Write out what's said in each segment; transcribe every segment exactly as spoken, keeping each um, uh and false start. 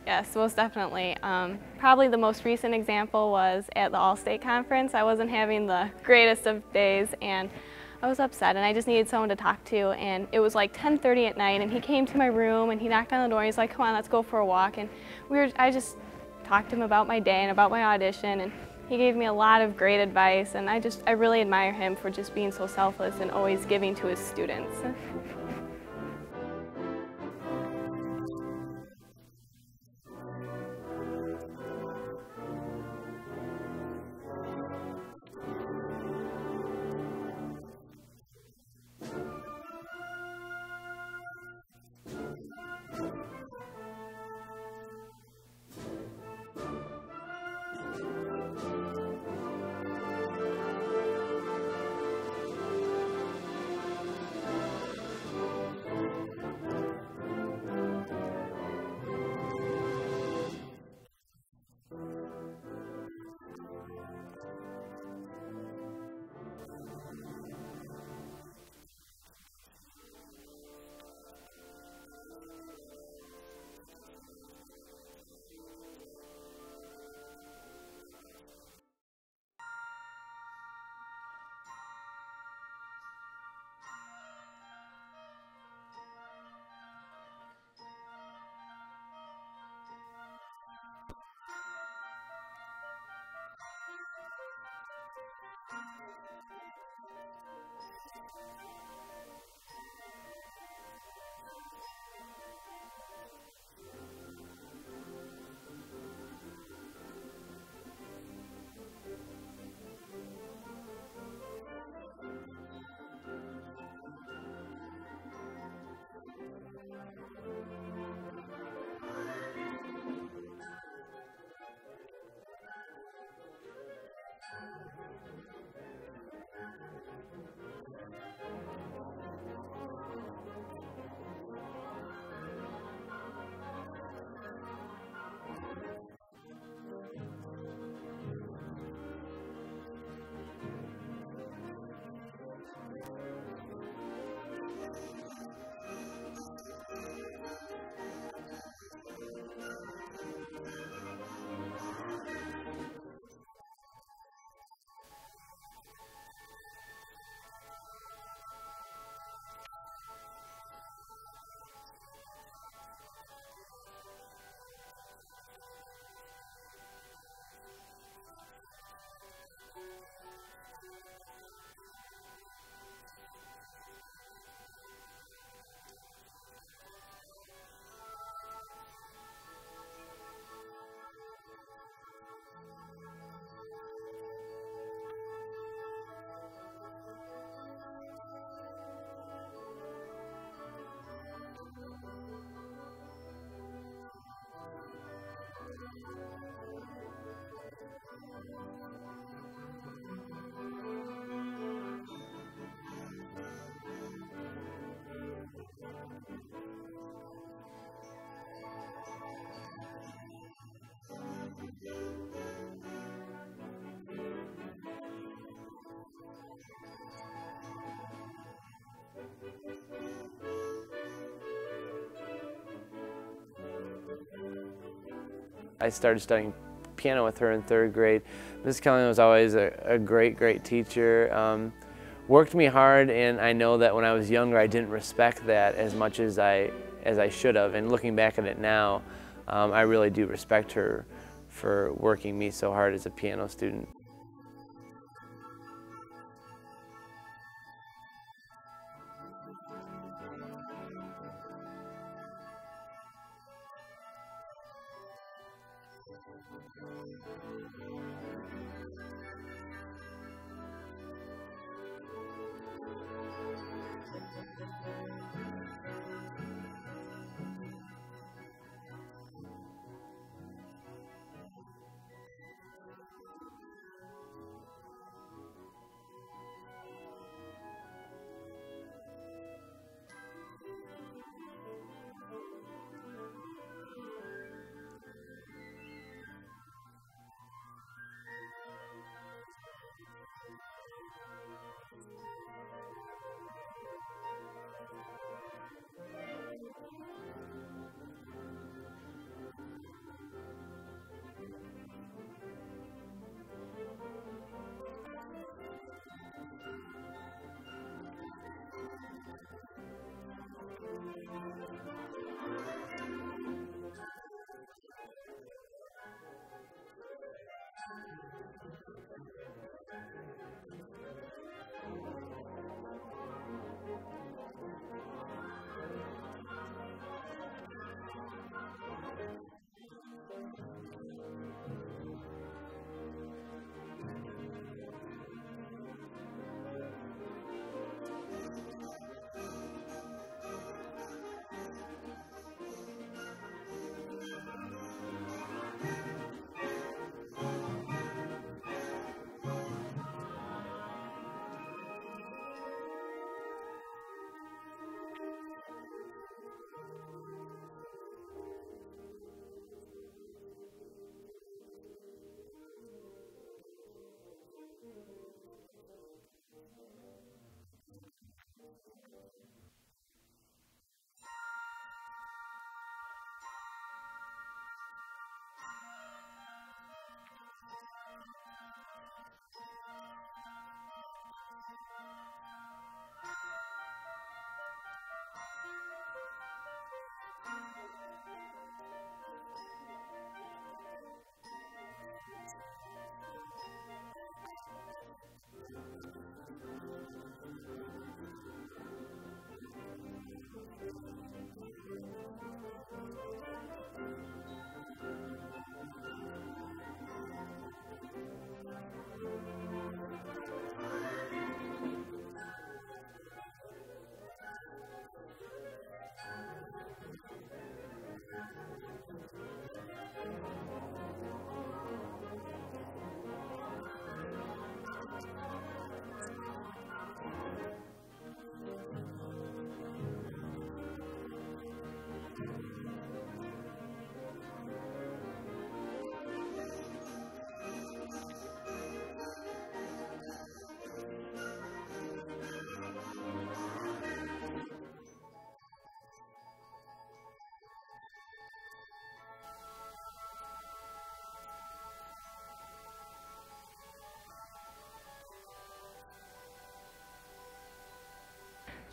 Yes, most definitely. Um, probably the most recent example was at the All-State Conference. I wasn't having the greatest of days and I was upset and I just needed someone to talk to, and it was like ten thirty at night and he came to my room and he knocked on the door and he's like, come on, let's go for a walk. And we were, I just talked to him about my day and about my audition, and he gave me a lot of great advice, and I just, I really admire him for just being so selfless and always giving to his students. I started studying piano with her in third grade. Miz Kelly was always a, a great, great teacher. Um, worked me hard, and I know that when I was younger I didn't respect that as much as I, as I should have. And looking back at it now, um, I really do respect her for working me so hard as a piano student.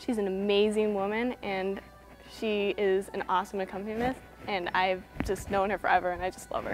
she's an amazing woman, and she is an awesome accompanist, and I've just known her forever, and I just love her.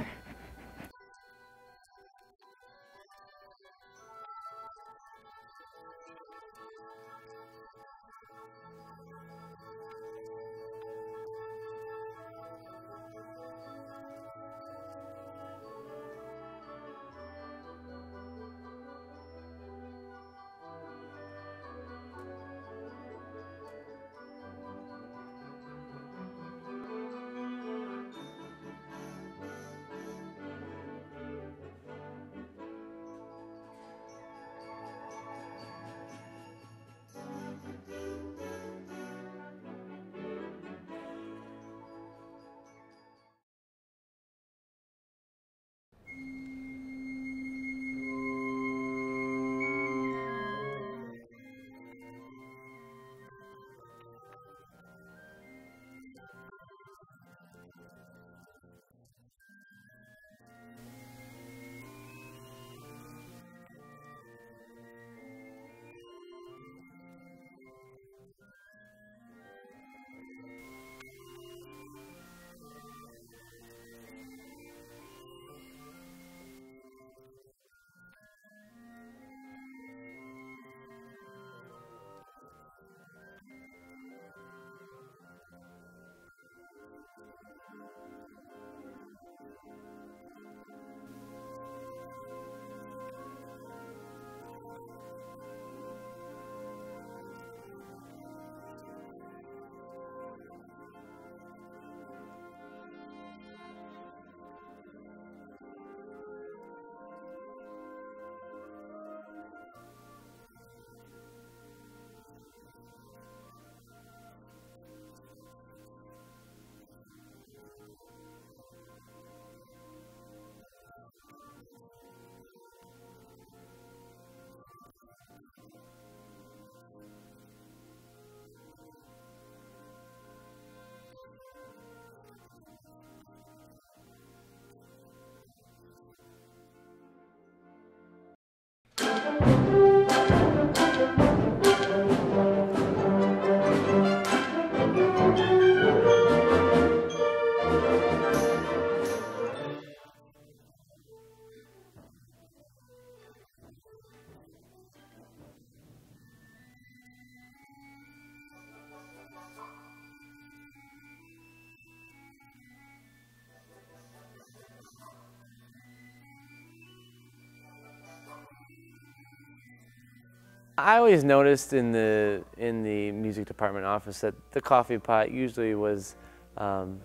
I always noticed in the in the music department office that the coffee pot usually was um,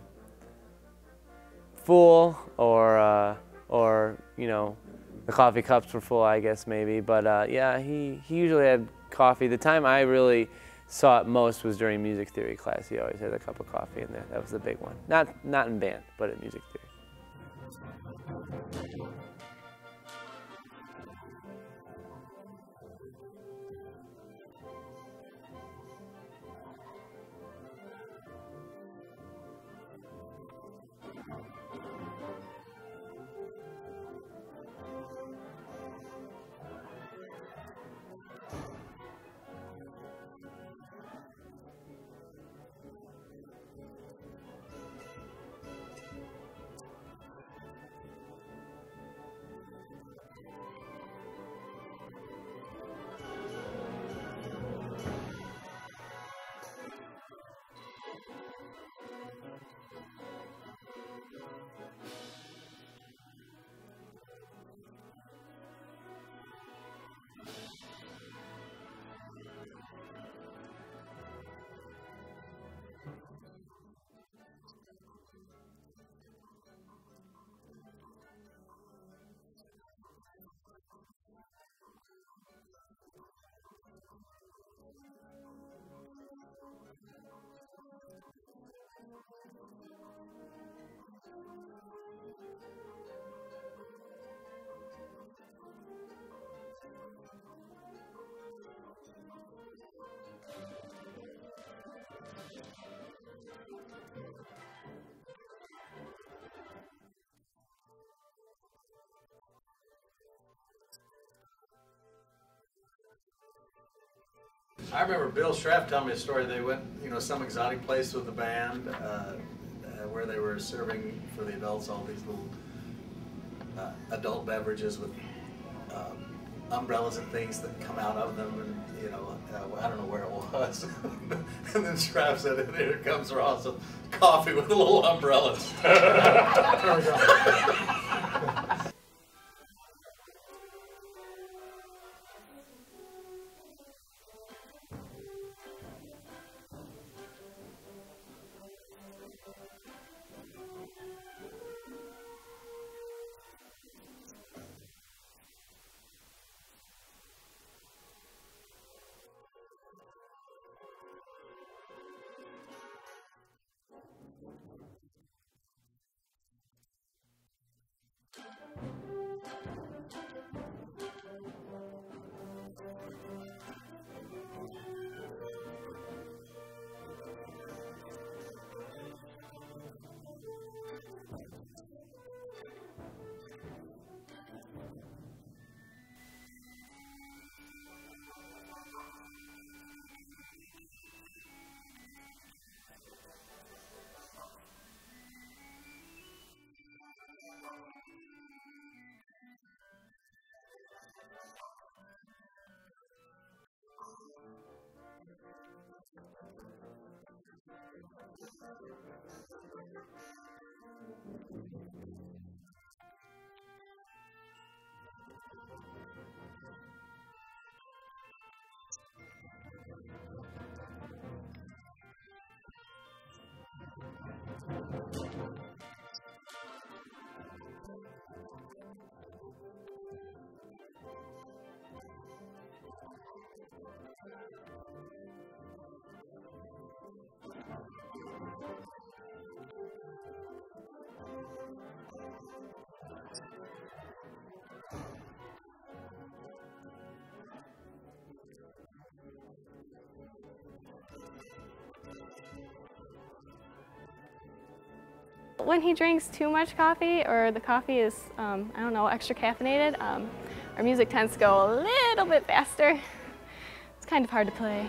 full, or uh, or you know, the coffee cups were full, I guess maybe. But uh, yeah, he he usually had coffee. The time I really saw it most was during music theory class. He always had a cup of coffee in there. That was the big one. Not not in band, but in music theory. I remember Bill Schraff telling me a story. They went, you know, some exotic place with the band uh, uh, where they were serving for the adults all these little uh, adult beverages with um, umbrellas and things that come out of them, and you know, uh, I don't know where it was. And then Schraff said, "And here comes Ross with coffee with little umbrellas." There we go. When he drinks too much coffee, or the coffee is, um, I don't know, extra caffeinated, um, our music tends to go a little bit faster. It's kind of hard to play.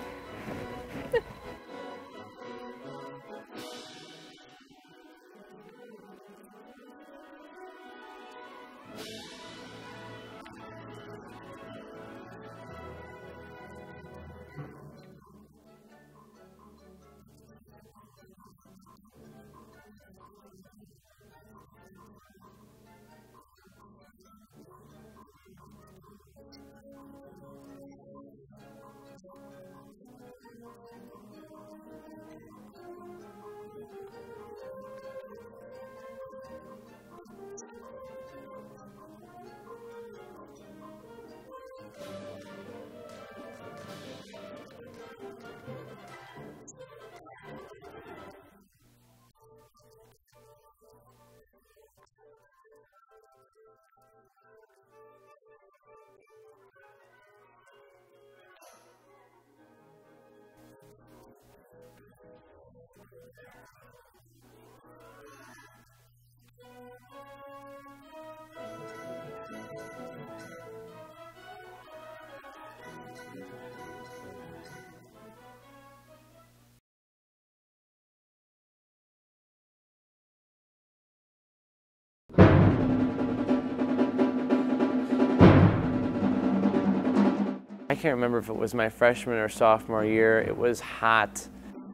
I can't remember if it was my freshman or sophomore year. It was hot.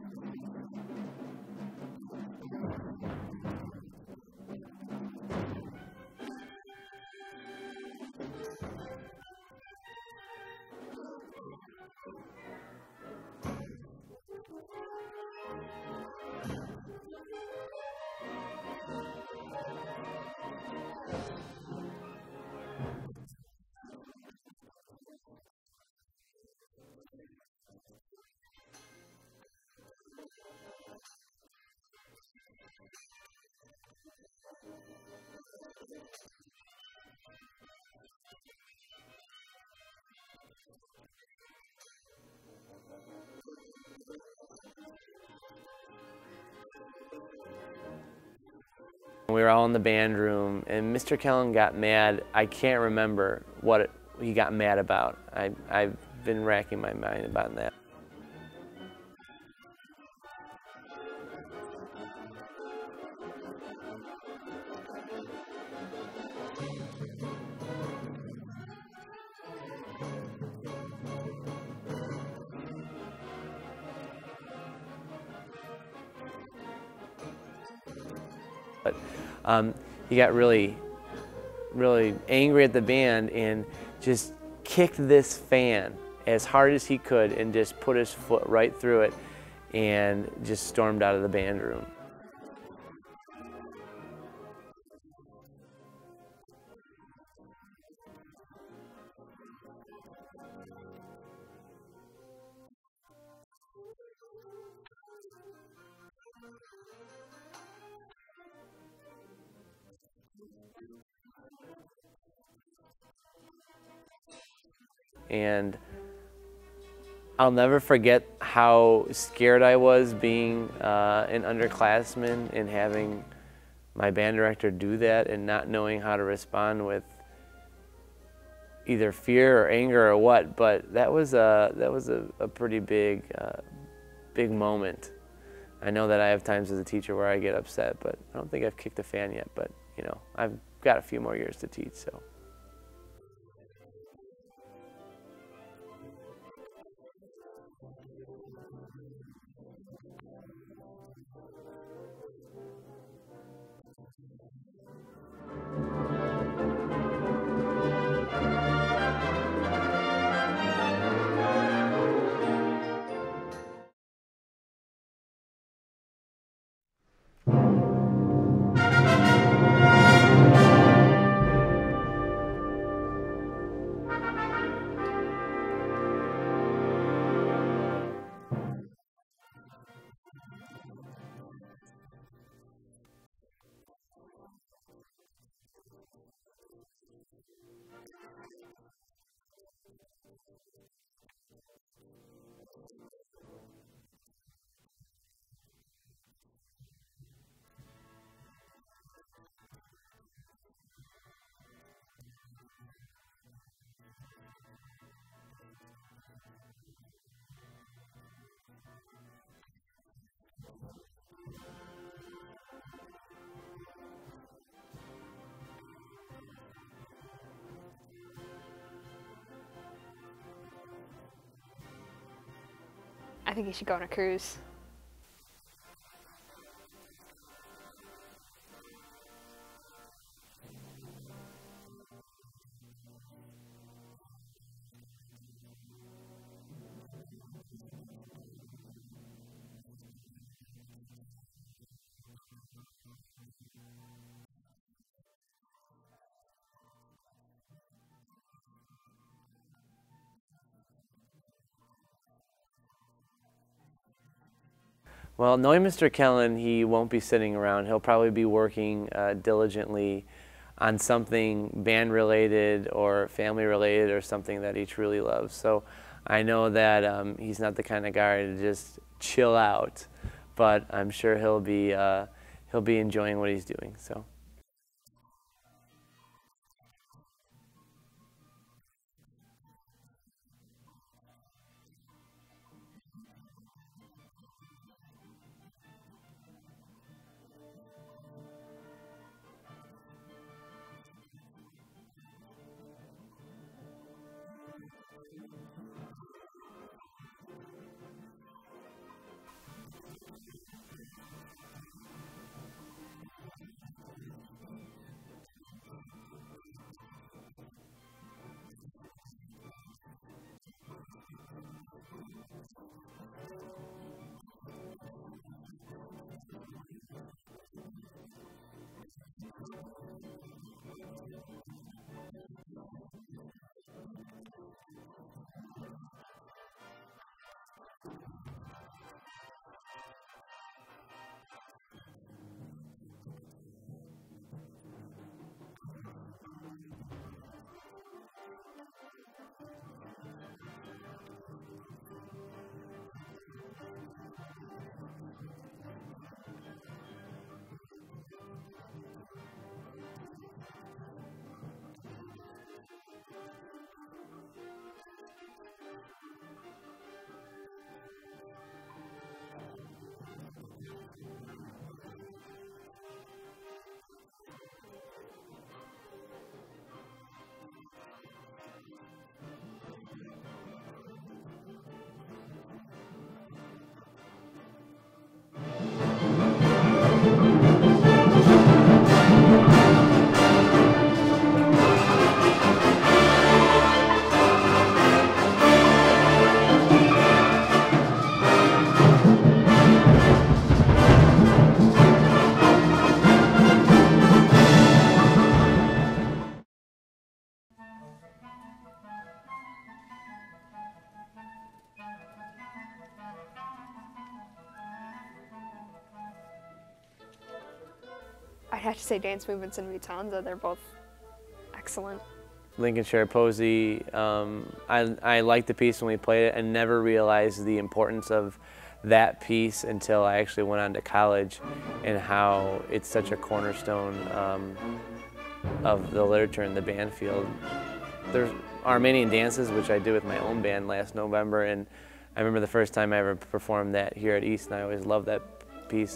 We were all in the band room, and Mister Kellen got mad. I can't remember what it, he got mad about. I, I've been racking my mind about that. but um, he got really, really angry at the band and just kicked this fan as hard as he could and just put his foot right through it and just stormed out of the band room. And I'll never forget how scared I was being uh, an underclassman and having my band director do that and not knowing how to respond with either fear or anger or what. But that was a, that was a, a pretty big, uh, big moment. I know that I have times as a teacher where I get upset, but I don't think I've kicked a fan yet. But you know, I've got a few more years to teach, so. I think you should go on a cruise. Well, knowing Mister Kellen, he won't be sitting around. He'll probably be working uh, diligently on something band-related or family-related or something that he truly loves. So I know that um, he's not the kind of guy to just chill out, but I'm sure he'll be, uh, he'll be enjoying what he's doing. So. have to say dance movements and Vitanza, they're both excellent. Lincolnshire Posey, um, I, I liked the piece when we played it and never realized the importance of that piece until I actually went on to college, and how it's such a cornerstone um, of the literature in the band field. There's Armenian dances, which I did with my own band last November, and I remember the first time I ever performed that here at East, and I always loved that piece.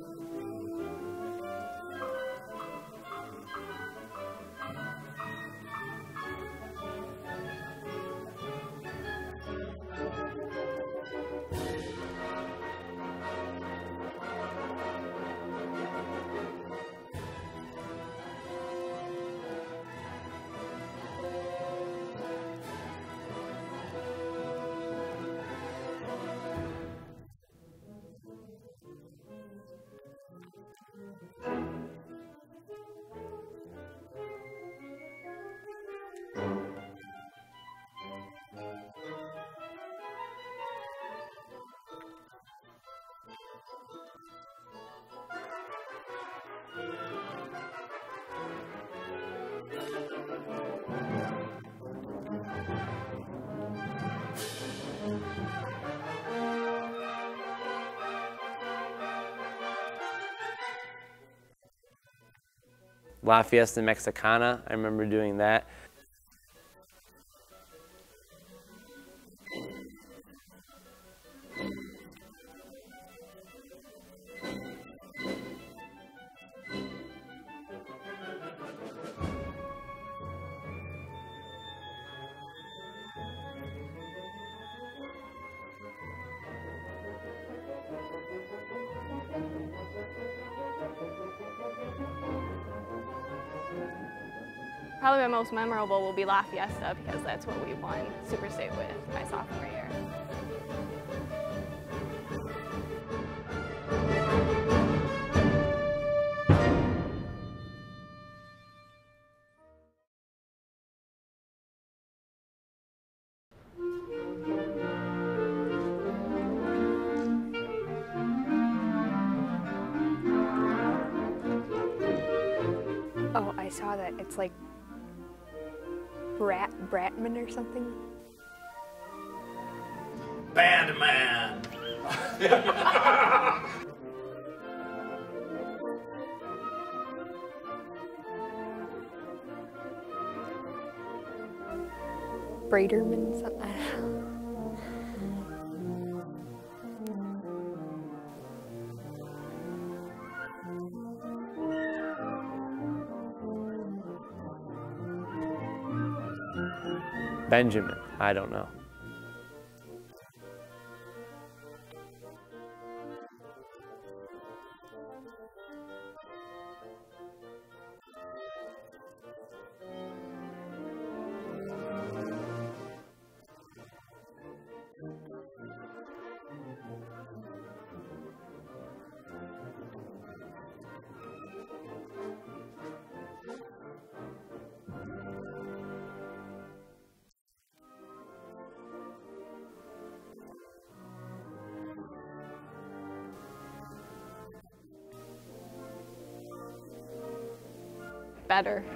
La Fiesta Mexicana, I remember doing that. Probably my most memorable will be La Fiesta, because that's what we won Super State with my sophomore year. Oh, I saw that. It's like Brat Bratman or something. Bandman! Braderman, something. I don't know. Benjamin, I don't know. Better.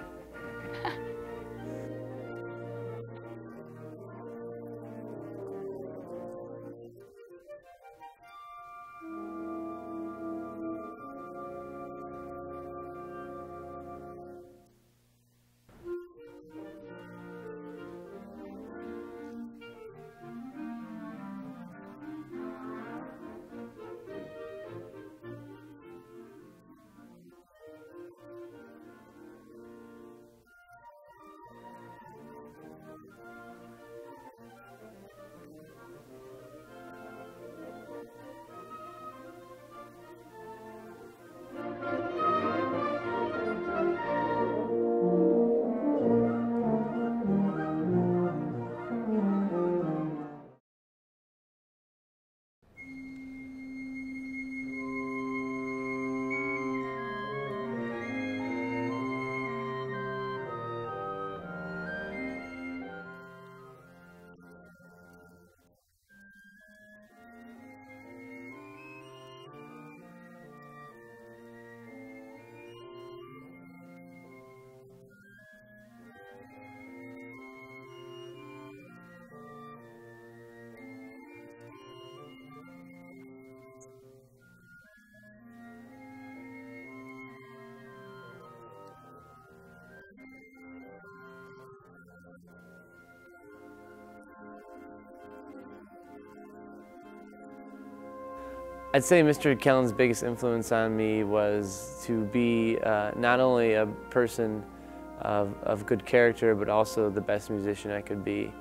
I'd say Mister Kellen's biggest influence on me was to be uh, not only a person of, of good character, but also the best musician I could be.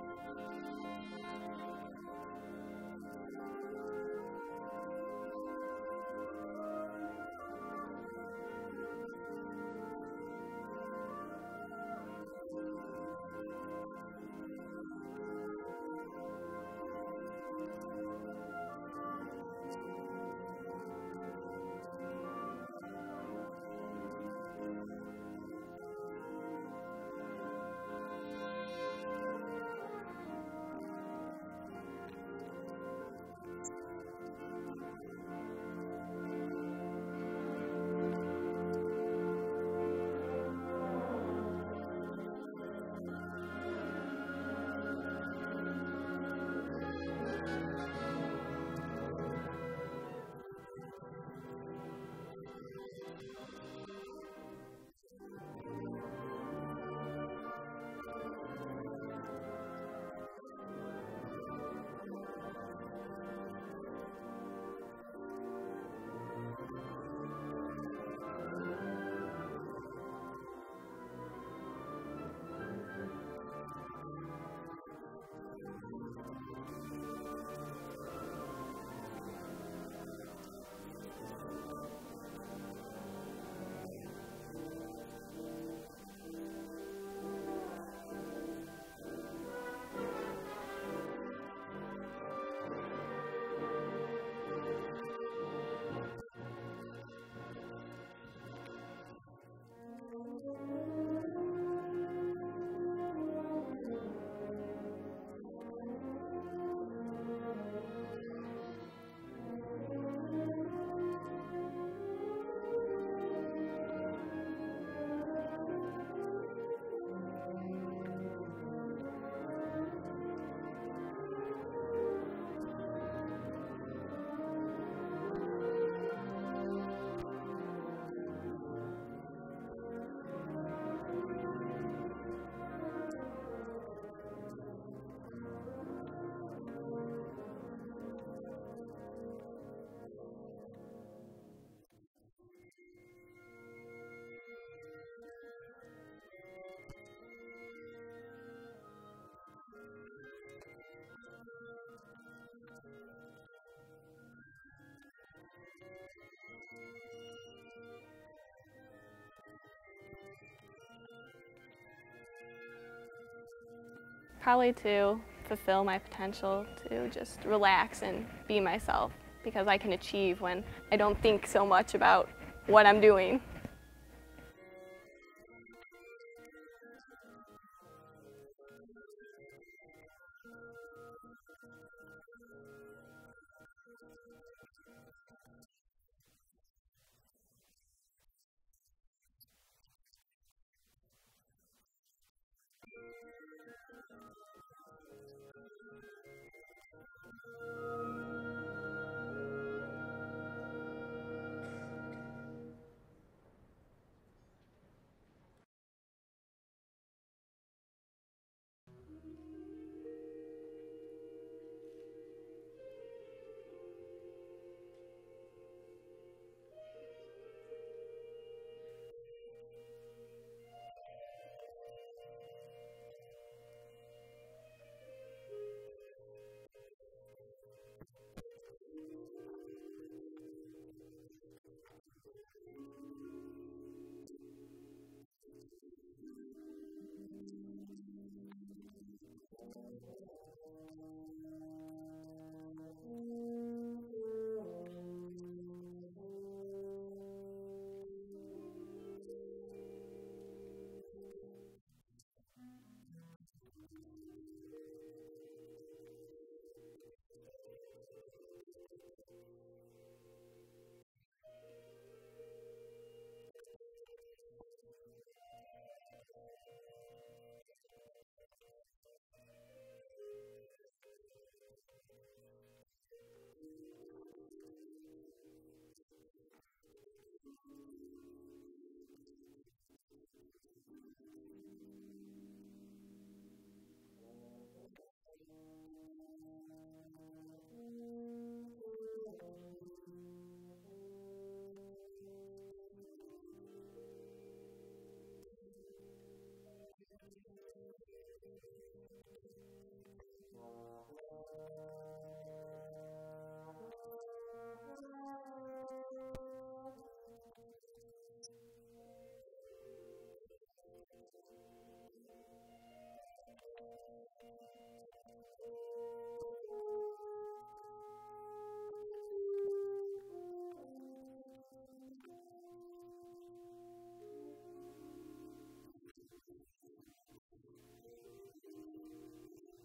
Probably to fulfill my potential, to just relax and be myself, because I can achieve when I don't think so much about what I'm doing.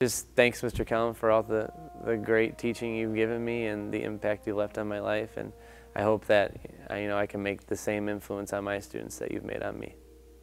Just thanks, Mister Kellum, for all the, the great teaching you've given me and the impact you left on my life. And I hope that you know I can make the same influence on my students that you've made on me.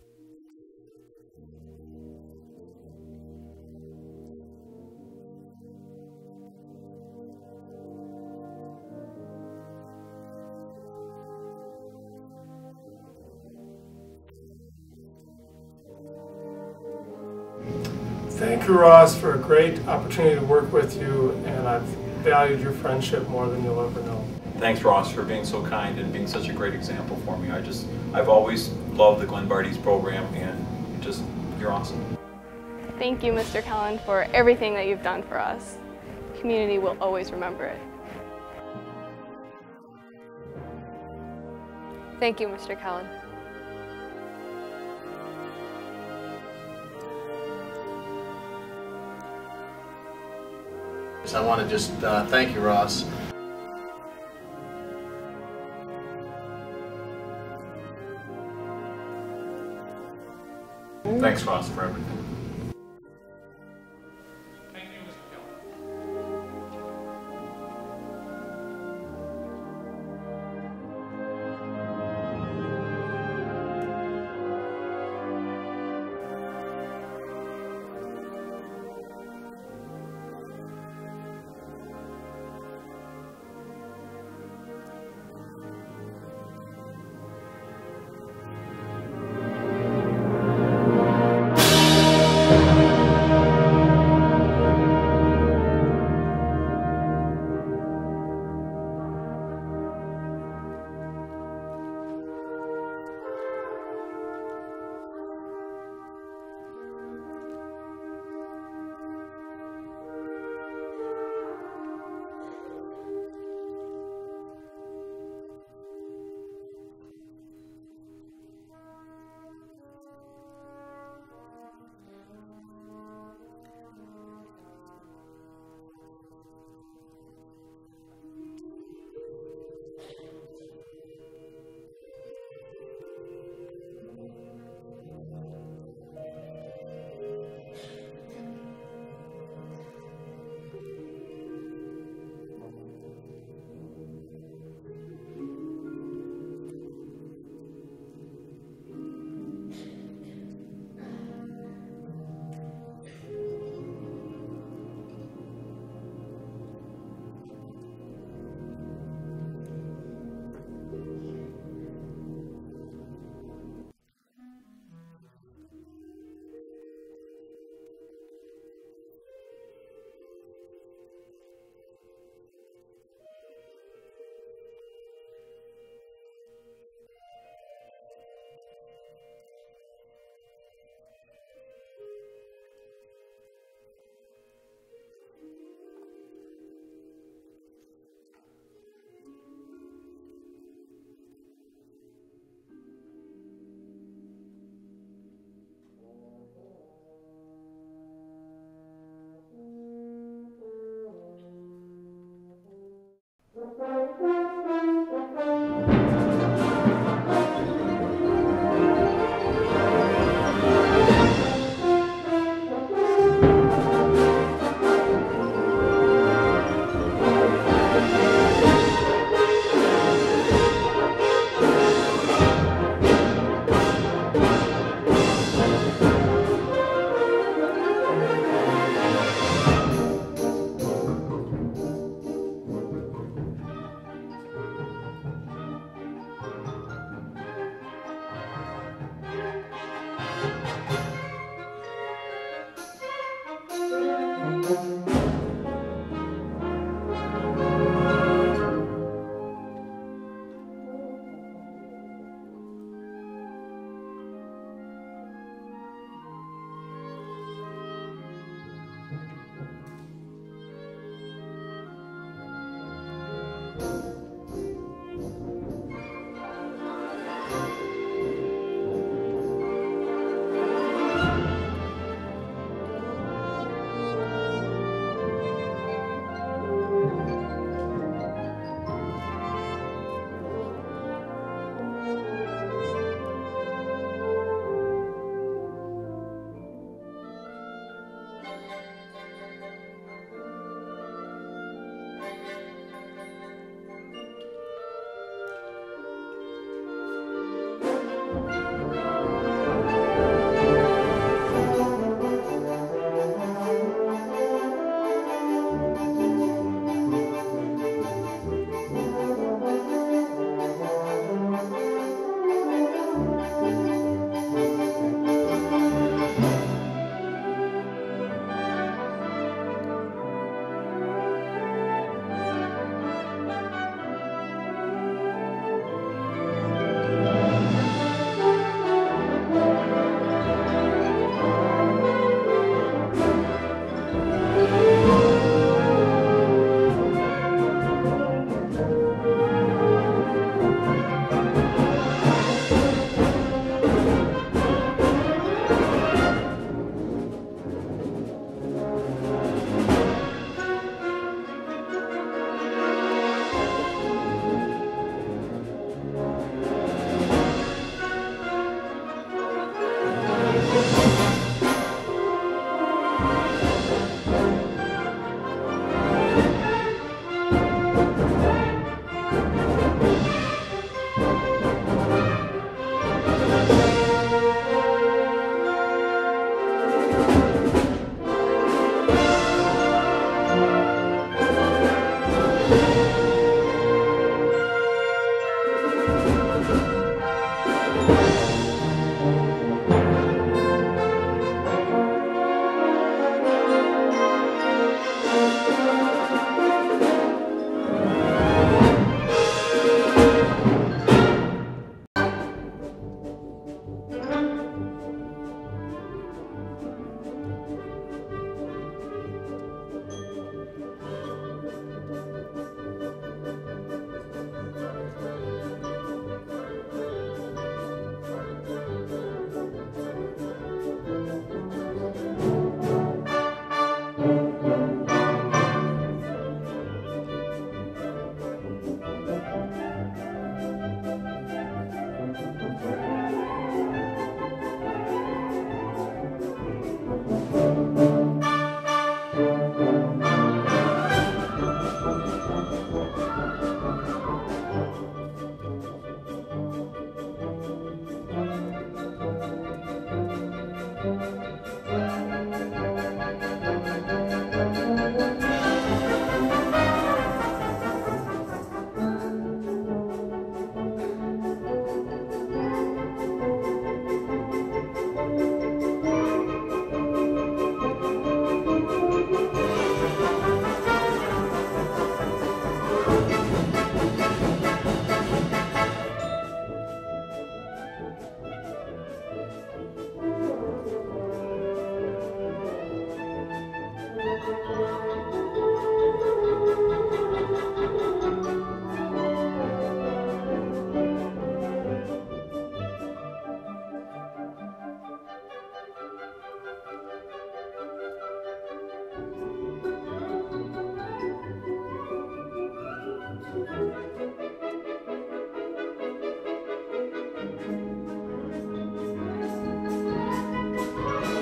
Thank you, Ross, for a great opportunity to work with you, and I've valued your friendship more than you'll ever know. Thanks, Ross, for being so kind and being such a great example for me. I just, I've always loved the Glen Bardy's program, and just, you're awesome. Thank you, Mister Kellum, for everything that you've done for us. The community will always remember it. Thank you, Mister Kellum. I want to just uh, thank you, Ross. Thanks, Ross, for everything.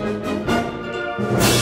Thank you.